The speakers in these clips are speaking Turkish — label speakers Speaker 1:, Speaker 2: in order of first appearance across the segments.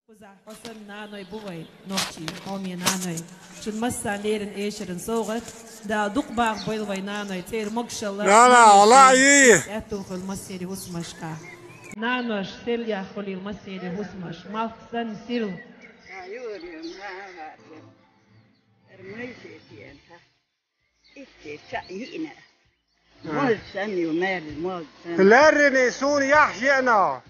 Speaker 1: Kuzak Hasan nanoy buvay nokçi homi nanoy şun masallerin eşerin soğuk da dukbaq boylvay nanoy ter mokşallah
Speaker 2: لا والله iyi.
Speaker 1: اتوخل مسيري husmaşka nanoş sel ya xulil مسيري husmaş malksan sil
Speaker 2: لرني سون يحيينا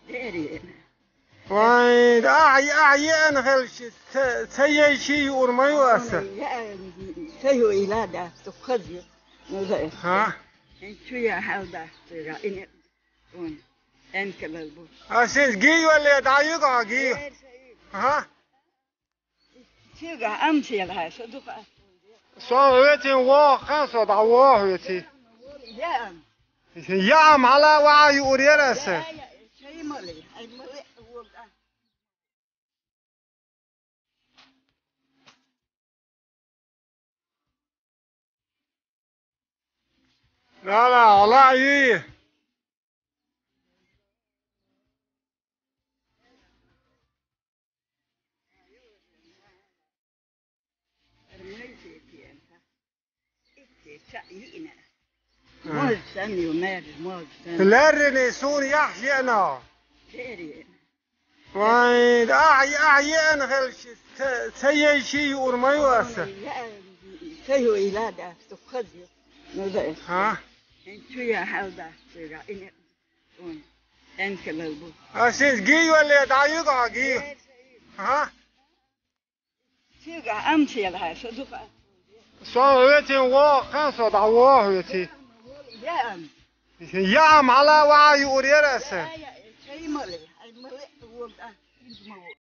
Speaker 2: وين أعيان خلش سيء شيء ورما يواسه
Speaker 3: سيو إلى ده تخذ نزاي
Speaker 2: ها
Speaker 3: شو يا هذا ترى إن ون أنت بالبو
Speaker 2: أسيس جي ولا دايقة جي ها
Speaker 3: شو قا أمشي لها شو دفع
Speaker 2: صوتي وخاصة دعواتي
Speaker 3: يا
Speaker 2: يا على وعي وريرسه
Speaker 3: شيء مالي أي مالي
Speaker 2: لا والله iyi. لرني سون يحيينا وين أعيان خلش سيء شيء ورما يواسه
Speaker 3: سيو إلى ده تخذ نزاي
Speaker 2: ها
Speaker 3: شو يا هذا ترى إن ون أنت بالبو
Speaker 2: أسيس جي ولا دايقة جي ها
Speaker 3: شو قا أمشي لها شو دفع
Speaker 2: صوتي وخاصة دعواتي
Speaker 3: يا
Speaker 2: يا على وعي وريرسه
Speaker 3: شيء مالي أي مالي